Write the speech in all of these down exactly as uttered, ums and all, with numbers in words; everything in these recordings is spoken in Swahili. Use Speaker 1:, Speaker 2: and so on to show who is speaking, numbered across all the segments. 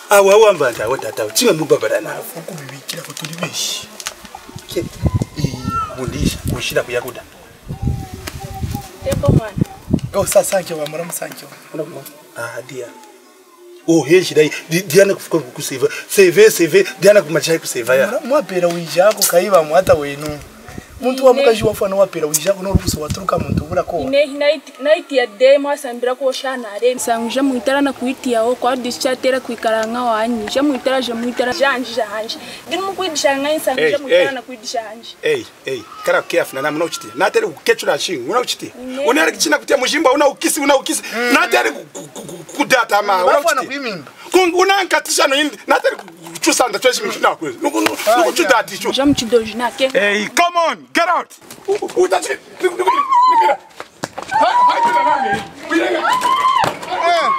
Speaker 1: awa wambanda watata chinga mubabara na ukubibikira ko turi beshi ke eh bundisha kushira kuyakuda
Speaker 2: tembo mwana
Speaker 1: go sasa nje wa mara musanjo ah dia oh heshi dai diana kufuka kuseva save save diana kumachai kuseva ya mwapera wijako kaiba mwata wenu muntu wamukaji wafana wapera wijako no rubuso waturuka muntu bura ko
Speaker 2: ine night night ya demo asambira ko shana are sanguje muitara na kuitia o kwa dischatera kuikaranga wanyi je muitara je muitara janje janje din mu kuidisha ngai sanguje muitara na kuidisha janje
Speaker 1: hey hey kara kiafu na namna uchiti na tele kukechura shingu una uchiti una ari kichina kutia mujimba una ukisi una ukisi na tele kudata ma una uchiti kuna nkatisha no indi na tele chusanda tweshi mishina kwezi nuko nuko chudati cho
Speaker 2: jam chidoji nake
Speaker 1: hey come on get out utachi nikira ha ha tena nani bila eh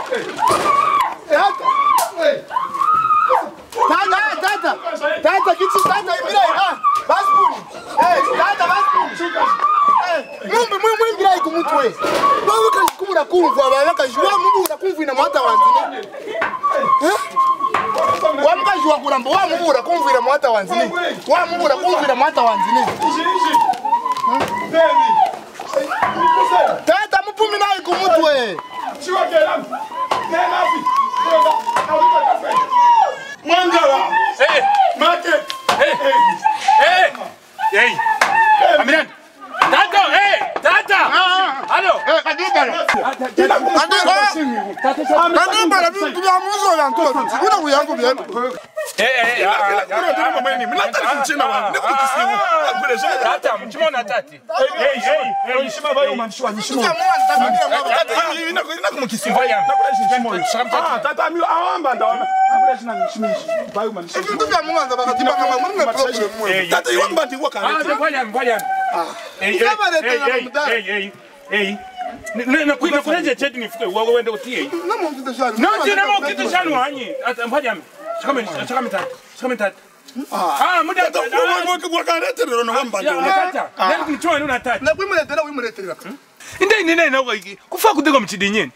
Speaker 1: tata eh tata tata tata kitu tata bila ah basbuni eh tata basbuni eh mumbe mumbe bila ikumutwe wewe kakumura kumva baba kajua mumbe unakumva ina mwata wanzini eh wamkajua kuramba wa mubura kumvira mwata wanzini wa mubura kumvira mwata wanzini tata mupumi nayi kumutwe chiwa kela nena afi mwangala eh market eh eh eh amiran tata eh tata allo eh kadibla kadibla bibi amuzo ya ntoto kuna kuyangu byema eh eh kuna mwenye mimi nataka kumchina wangu niko kisimu kule sio tata mchimona tati eh eh eh nishima bayo manishwa nishima mimi nako kumkisimu ah tata mimi awamba ndaona kule sina nishimishi bayo manishwa ndio vya mwanza bakatiba kama mimi problem tata yomba ndi waka ah ngoja ngoja ah eh eh eh na kuina kuleje cheti nifuke wewe uende utie na mumtita shanu na tena mumtita shanu hanyi mpaja chakame chakame tatu chakame tatu ah muda mwaka mwaka retero no hamba ndio tata nani kumchoa nuna tatu na kuimuletera uimuletera inde nene na wiki kufa kudego mchidinyeni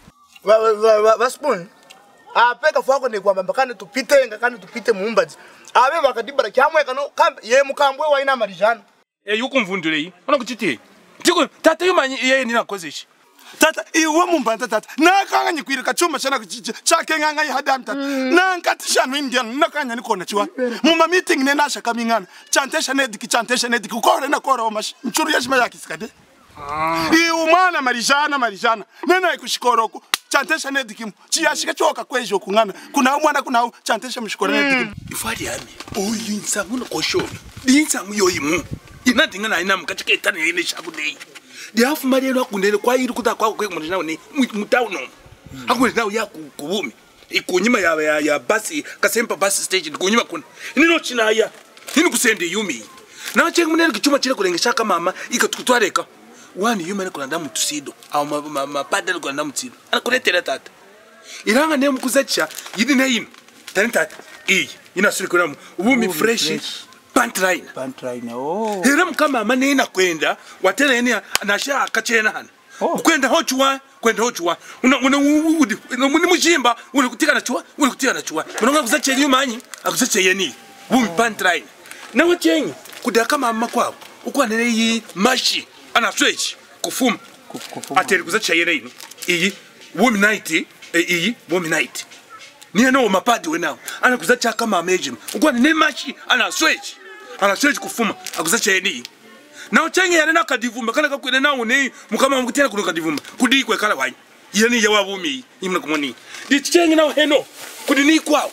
Speaker 1: ba spoon ah peka fwako ni kwamba mbakane tupite ngakane tupite muumbaji abe bakadibara kyamwe kano ye mukambwe wa ina marijana eh yuko mvundure yi ona kuchitie tiko tata yumanyi yeye ninakozeshi tata iwe mumbanda tata nakanga nyikwira kachuma chana kuchicha chake nganga ihadam tata nankatisha no indian nakanya nikona chiwa muma meeting ne nasha kamingana chantesha nediki chantesha nediki ukore na kora omashi mchuru yashima yakisikade ah iwe mwana marijana marijana nena ikushikoroku chantesha nediki chiyashika choka kwejo kungana kuna mwana kuna chantesha mshikora nediki ifadi yami oyinsa muno kosho dinsa muyoyimu inadinga na ina mukachike tani ine shakudei ndiafu marero akundele kwa iri kuta kwa kwe mwana nawo ni mutauno akundele nawo ya kubumi ikunyima ya ya, ya basi kasempa bus station kunyima kuna nino china ya nini kusende yumi na chenga munene kichuma chile kulengesha kama mama ikatukutwareka wani yumi ne kulanda mutusido au mapada ma, kulanda mutsido anakuletera tata iranga ne mukuzacha yidi na yin tani tata eh ina suri kuna ubumi fresh Pantline.
Speaker 3: Pantline. Oh.
Speaker 1: Hiram kama manena kwenda watena yani anasha akachena hana. Oh. Kwenda hochwa, kwenda hochwa. Una una udi, una mujimba, una kutika na chwa, una kutika na chwa. Munonga kuzache nyuma manyi, akuzache yani. Bumi pantline. Na wachenyi kuda kama mama kwao. Uko nene yi mashi, ana switch kufuma. Kufuma. Ateri kuzache yene iyi. Bumi night, iyi bumi night. Ni ano mapadi wenao. Ana kuzacha kama amejim. Uko nene mashi, ana switch. Ana switch kufuma akuzacha yeni na uchenge yale na kadivumba kana kakwene na une mukama mukutera kuno kadivumba kudi kwe kala wanyi yeni ya wabumi imna kumoni dichenge na heno kudi ni kwao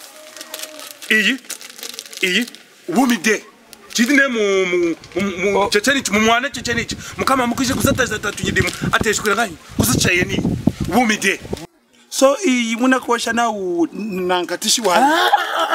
Speaker 1: iyi iyi wumi de chidine mu mu checheni mu mwana checheni mukama mukije kuzata zata tujidimu ateshukira ngai kuzacha yeni wumi de so iyi muna kwasha na nankatishi wa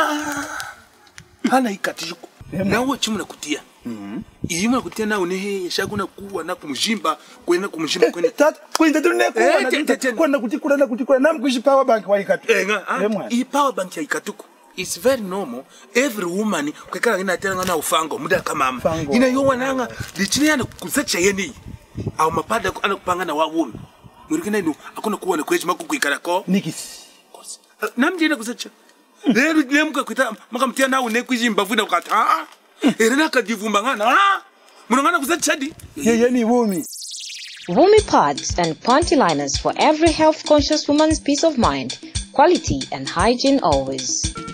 Speaker 1: hana ikatishiko nawo chimuna kutia mhm iyimuna kutia na unehe yashaguna kuwa na kumjimba kwenda kumjimba kwenda tata kwenda tune kuwa kwenda kutikura na kutikura na mkuishi power bank wa ikatu eh nga i power bank ya ikatuko it's very normal every woman kwekala ina tena na ufango muda kama mama ina yowa nanga lichini yana kuzacha yeni au mapada anakupanga na wawumi murikina ino akona kuwa na kweji maku kuikara ko
Speaker 3: nikisi
Speaker 1: namjina kuzacha Lero nemka kuita makamtia nawe nekwijimba vuda ukati. Ah. Erena kadivumba ngana. Ah. Munongana kuzati chadi.
Speaker 3: Yeye ni bumi.
Speaker 4: Bumi pads and panty liners for every health-conscious woman's peace of mind, quality and hygiene always.